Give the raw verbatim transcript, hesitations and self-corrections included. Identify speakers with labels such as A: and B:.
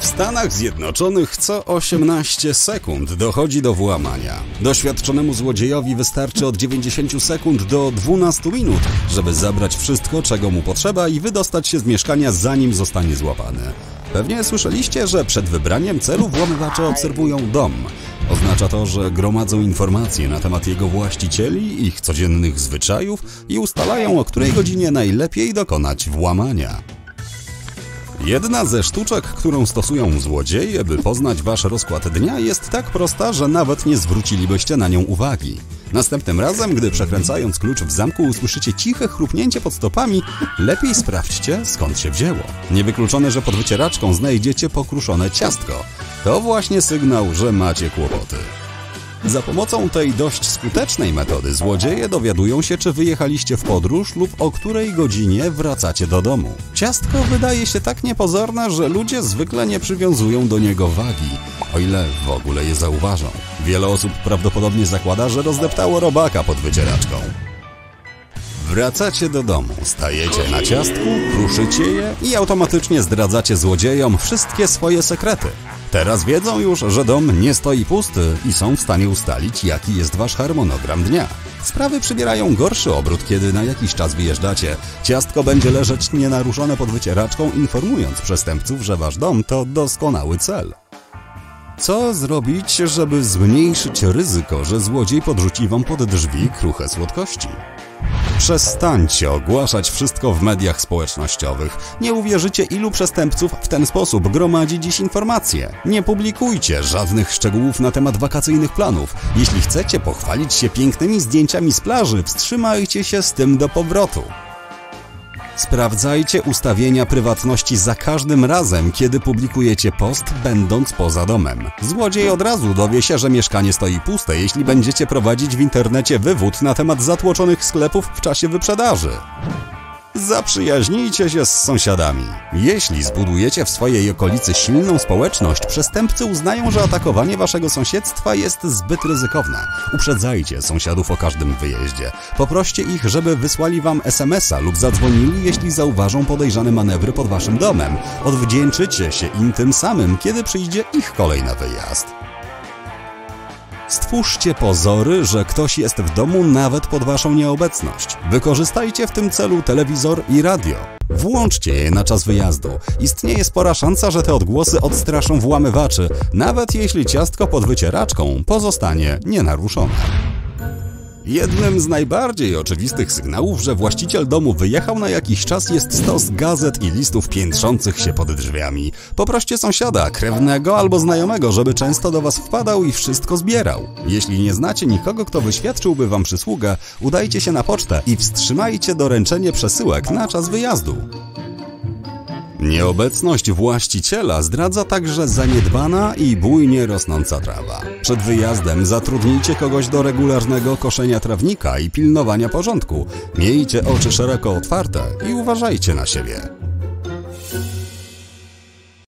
A: W Stanach Zjednoczonych co osiemnaście sekund dochodzi do włamania. Doświadczonemu złodziejowi wystarczy od dziewięćdziesięciu sekund do dwunastu minut, żeby zabrać wszystko, czego mu potrzeba i wydostać się z mieszkania, zanim zostanie złapany. Pewnie słyszeliście, że przed wybraniem celu włamywacze obserwują dom. Oznacza to, że gromadzą informacje na temat jego właścicieli, ich codziennych zwyczajów i ustalają, o której godzinie najlepiej dokonać włamania. Jedna ze sztuczek, którą stosują złodzieje, by poznać wasz rozkład dnia, jest tak prosta, że nawet nie zwrócilibyście na nią uwagi. Następnym razem, gdy przekręcając klucz w zamku usłyszycie ciche chrupnięcie pod stopami, lepiej sprawdźcie, skąd się wzięło. Niewykluczone, że pod wycieraczką znajdziecie pokruszone ciastko. To właśnie sygnał, że macie kłopoty. Za pomocą tej dość skutecznej metody złodzieje dowiadują się, czy wyjechaliście w podróż lub o której godzinie wracacie do domu. Ciastko wydaje się tak niepozorne, że ludzie zwykle nie przywiązują do niego wagi, o ile w ogóle je zauważą. Wiele osób prawdopodobnie zakłada, że rozdeptało robaka pod wycieraczką. Wracacie do domu, stajecie na ciastku, kruszycie je i automatycznie zdradzacie złodziejom wszystkie swoje sekrety. Teraz wiedzą już, że dom nie stoi pusty i są w stanie ustalić, jaki jest wasz harmonogram dnia. Sprawy przybierają gorszy obrót, kiedy na jakiś czas wyjeżdżacie. Ciastko będzie leżeć nienaruszone pod wycieraczką, informując przestępców, że wasz dom to doskonały cel. Co zrobić, żeby zmniejszyć ryzyko, że złodziej podrzuci wam pod drzwi kruche słodkości? Przestańcie ogłaszać wszystko w mediach społecznościowych. Nie uwierzycie, ilu przestępców w ten sposób gromadzi dziś informacje. Nie publikujcie żadnych szczegółów na temat wakacyjnych planów. Jeśli chcecie pochwalić się pięknymi zdjęciami z plaży, wstrzymajcie się z tym do powrotu. Sprawdzajcie ustawienia prywatności za każdym razem, kiedy publikujecie post, będąc poza domem. Złodziej od razu dowie się, że mieszkanie stoi puste, jeśli będziecie prowadzić w internecie wywód na temat zatłoczonych sklepów w czasie wyprzedaży. Zaprzyjaźnijcie się z sąsiadami. Jeśli zbudujecie w swojej okolicy silną społeczność, przestępcy uznają, że atakowanie waszego sąsiedztwa jest zbyt ryzykowne. Uprzedzajcie sąsiadów o każdym wyjeździe. Poproście ich, żeby wysłali wam es em es a lub zadzwonili, jeśli zauważą podejrzane manewry pod waszym domem. Odwdzięczycie się im tym samym, kiedy przyjdzie ich kolej na wyjazd. Stwórzcie pozory, że ktoś jest w domu nawet pod waszą nieobecność. Wykorzystajcie w tym celu telewizor i radio. Włączcie je na czas wyjazdu. Istnieje spora szansa, że te odgłosy odstraszą włamywaczy, nawet jeśli ciastko pod wycieraczką pozostanie nienaruszone. Jednym z najbardziej oczywistych sygnałów, że właściciel domu wyjechał na jakiś czas, jest stos gazet i listów piętrzących się pod drzwiami. Poproście sąsiada, krewnego albo znajomego, żeby często do was wpadał i wszystko zbierał. Jeśli nie znacie nikogo, kto wyświadczyłby wam przysługę, udajcie się na pocztę i wstrzymajcie doręczenie przesyłek na czas wyjazdu. Nieobecność właściciela zdradza także zaniedbana i bujnie rosnąca trawa. Przed wyjazdem zatrudnijcie kogoś do regularnego koszenia trawnika i pilnowania porządku. Miejcie oczy szeroko otwarte i uważajcie na siebie.